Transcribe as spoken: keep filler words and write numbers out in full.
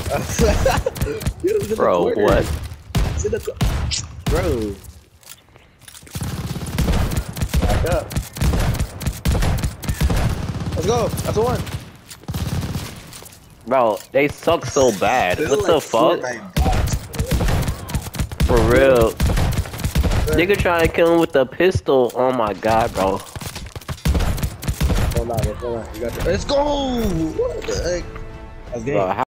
Bro, what? Bro. Back up. Let's go. That's a one. Bro, they suck so bad. This What is the like fuck? Fortnite bots, For real. bro. Nigga trying to kill him with a pistol. Oh my god, bro. Hold on, hold on. You got the... Let's go! What the heck? That's game. Bro,